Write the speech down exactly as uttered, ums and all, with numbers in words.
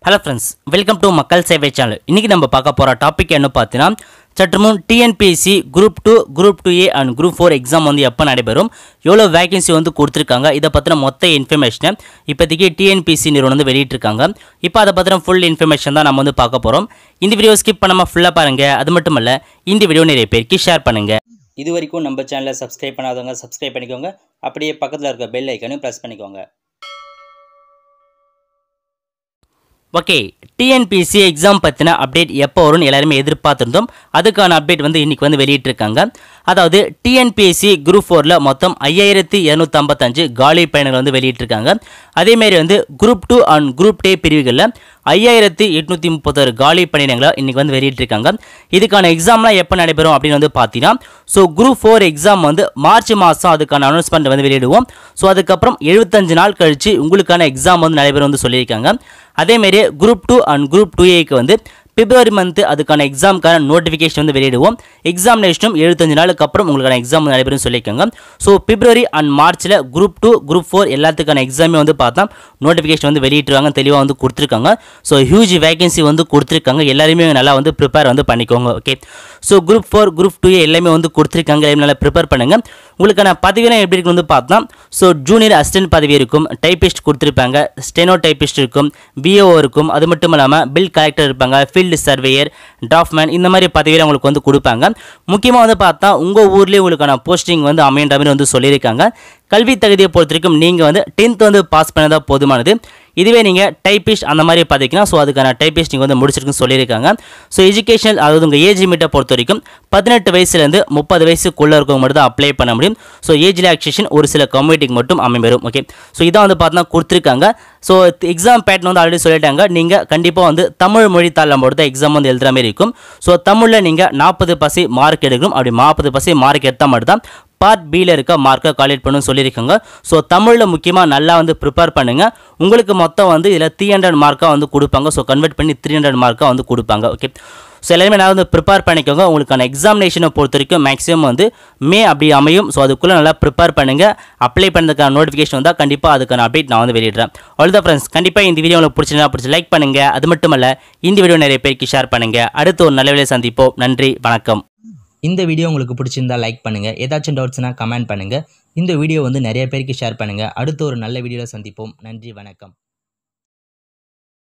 Hello friends, welcome to makkalsevai channel. இன்னைக்கு நம்ம பார்க்க போற டாபிக் என்ன பார்த்தீனா சற்றுமுன் T N P S C group two, group two A and group four exam வந்து எப்ப நடைபெறும், எவ்வளவு வேகன்சி வந்து கொடுத்திருக்காங்க, இத பத்தின மொத்த இன்ஃபர்மேஷன் இப்போதைக்கு T N P S C நிறுவனம் வந்து வெளியிட்டிருக்காங்க. இப்போ அத பத்தின ஃபுல் இன்ஃபர்மேஷன் தான் நம்ம வந்து பார்க்க போறோம். இந்த வீடியோ ஸ்கிப் பண்ணாம ஃபுல்லா பாருங்க. அது மட்டும் இல்ல இந்த வீடியோ நிறைய பேருக்கு ஷேர் பண்ணுங்க. இதுவரைக்கும் நம்ம சேனலை சப்ஸ்கிரைப் பண்ணாதவங்க சப்ஸ்கிரைப் பண்ணிக்கோங்க. அப்படியே பக்கத்துல இருக்க பெல் ஐகானையும் பிரஸ் பண்ணிக்கோங்க. Okay, T N P S C exam பற்றின அப்டேட் எப்போ வரும்னு எல்லாருமே எதிர்பார்த்துருந்தோம். அதுக்கான அப்டேட் வந்து இன்றைக்கி வந்து வெளியிட்டிருக்காங்க. அதாவது T N P S C group ஃபோரில் மொத்தம் ஐயாயிரத்தி இரநூத்தி ஐம்பத்தஞ்சு காலி பயணங்கள் வந்து வெளியிட்டிருக்காங்க. அதேமாரி வந்து குரூப் டூ அண்ட் குரூப் டே பிரிவுகளில் ஐயாயிரத்தி எட்நூற்றி முப்பத்தாறு காலி பணியிடங்களை இன்றைக்கி வந்து வெளியிட்டிருக்காங்க. இதுக்கான எக்ஸாம்லாம் எப்போ நடைபெறும் அப்படின்னு வந்து பார்த்தீங்கன்னா, ஸோ குரூப் ஃபோர் எக்ஸாம் வந்து மார்ச் மாதம் அதுக்கான அனௌன்ஸ்மெண்ட் வந்து வெளியிடுவோம். ஸோ அதுக்கப்புறம் எழுபத்தஞ்சு நாள் கழித்து உங்களுக்கான எக்ஸாம் வந்து நடைபெறும் வந்து சொல்லியிருக்காங்க. அதேமாரி group two and group two ஏக்கு வந்து பிப்ரவரி மந்த் அதுக்கான எக்ஸாமுக்கான நோட்டிஃபிகேஷன் வந்து வெளியிடுவோம். எக்ஸாமினேஷனும் எழுபத்தஞ்சு நாளுக்கு அப்புறம் உங்களுக்கான எக்ஸாம் நடைபெறும் சொல்லியிருக்காங்க. ஸோ பிப்ரவரி அண்ட் மார்ச்சில் குரூப் டூ குரூப் ஃபோர் எல்லாத்துக்கான எக்ஸாமே வந்து பார்த்தா நோட்டிஃபிகேஷன் வந்து வெளியிட்டுருவாங்க, தெளிவாக வந்து கொடுத்துருக்காங்க. ஸோ ஹியூஜ் வேகன்சி வந்து கொடுத்துருக்காங்க. எல்லாருமே நல்லா வந்து ப்ரிப்பேர் வந்து பண்ணிக்கோங்க. Okay, so group four group two எல்லாமே வந்து கொடுத்துருக்காங்க. எல்லாமே நல்லா ப்ரிப்பேர் பண்ணுங்கள். உங்களுக்கான பதவியெல்லாம் எப்படி இருக்குன்னு வந்து பார்த்தா, ஸோ ஜூனியர் அசிஸ்டன்ட் பதவி இருக்கும், டைபிஸ்ட் கொடுத்துருப்பாங்க, ஸ்டெனோ டைபிஸ்ட் இருக்கும், B O இருக்கும். அது மட்டும் இல்லாமல் பில் கலெக்டர் இருப்பாங்க, ஃபீல்டு சர்வேயர், டிராஃப்ட்மேன், இந்த மாதிரி பதவியில் உங்களுக்கு வந்து கொடுப்பாங்க. முக்கியமாக வந்து பார்த்தா உங்கள் ஊர்லேயே உங்களுக்கான போஸ்டிங் வந்து அமைன்ற மாதிரி வந்து சொல்லியிருக்காங்க. கல்வி தகுதியை பொறுத்திருக்கும் நீங்கள் வந்து டென்த் வந்து பாஸ் பண்ணதான் போதுமானது. இதுவே நீங்கள் டைபிஸ்ட் அந்த மாதிரி பதவிக்குனா ஸோ அதுக்கான டைபிஸ்ட் நீங்கள் வந்து முடிச்சிருக்குன்னு சொல்லியிருக்காங்க. ஸோ எஜுகேஷனல் அதாவது உங்கள் ஏஜ் லிமிட்டை பொறுத்த வரைக்கும் பதினெட்டு வயசுலேருந்து முப்பது வயசுக்குள்ளே இருக்கவங்க மட்டும் தான் அப்ளை பண்ண முடியும். ஸோ ஏஜ் ரிலாக்ஸேஷன் ஒரு சில கம்யூனிட்டிக்கு மட்டும் அமைப்பெறும். ஓகே, ஸோ இதான் வந்து பார்த்தீங்கன்னா கொடுத்துருக்காங்க. ஸோ எக்ஸாம் பேட்டர்ன் வந்து ஆல்ரெடி சொல்லிட்டாங்க. நீங்கள் கண்டிப்பாக வந்து தமிழ் மொழி தாளில் மட்டும் தான் எக்ஸாம் வந்து எழுதுகிற மாதிரி இருக்கும். ஸோ தமிழில் நீங்கள் நாற்பது பர்சன்ட் மார்க் எடுக்கணும். அப்படி நாற்பது பர்சன்ட் மார்க் எடுத்தால் மட்டும் தான் பார்ட் பியில் இருக்க மார்க்கை கால்குலேட் பண்ணணும்னு சொல்லியிருக்காங்க. ஸோ தமிழில் முக்கியமாக நல்லா வந்து ப்ரிப்பேர் பண்ணுங்கள். உங்களுக்கு மொத்தம் வந்து இதில் த்ரீ ஹண்ட்ரட் மார்க்காக வந்து கொடுப்பாங்க. ஸோ கன்வெர்ட் பண்ணி த்ரீ ஹண்ட்ரட் மார்க்காக வந்து கொடுப்பாங்க. ஓகே, ஸோ எல்லாருமே நான் வந்து ப்ரிப்பேர் பண்ணிக்கோங்க. உங்களுக்கான எக்ஸாமினேஷனை பொறுத்த வரைக்கும் மேக்ஸிமம் வந்து மே அப்படி அமையும். ஸோ அதுக்குள்ளே நல்லா ப்ரிப்பேர் பண்ணுங்கள். அப்ளை பண்ணுறதுக்கான நோட்டிஃபிகேஷன் வந்தால் கண்டிப்பாக அதுக்கான அப்டேட் நான் வந்து வெளியிடுறேன். அவ்வளோதான் ஃப்ரெண்ட்ஸ், கண்டிப்பாக இந்த வீடியோ உங்களுக்கு பிடிச்சிருந்தா பிடிச்சி லைக் பண்ணுங்கள். அது மட்டும் இல்லை இந்த வீடியோ நிறைய பேருக்கு ஷேர் பண்ணுங்கள். அடுத்து ஒரு நல்ல வேலையை சந்திப்போம். நன்றி, வணக்கம். இந்த வீடியோ உங்களுக்கு பிடிச்சிருந்தா லைக் பண்ணுங்கள். ஏதாச்சும் டவுட்ஸ்னா கமெண்ட் பண்ணுங்கள். இந்த வீடியோ வந்து நிறைய பேருக்கு ஷேர் பண்ணுங்கள். அடுத்து ஒரு நல்ல வீடியோவில் சந்திப்போம். நன்றி, வணக்கம்.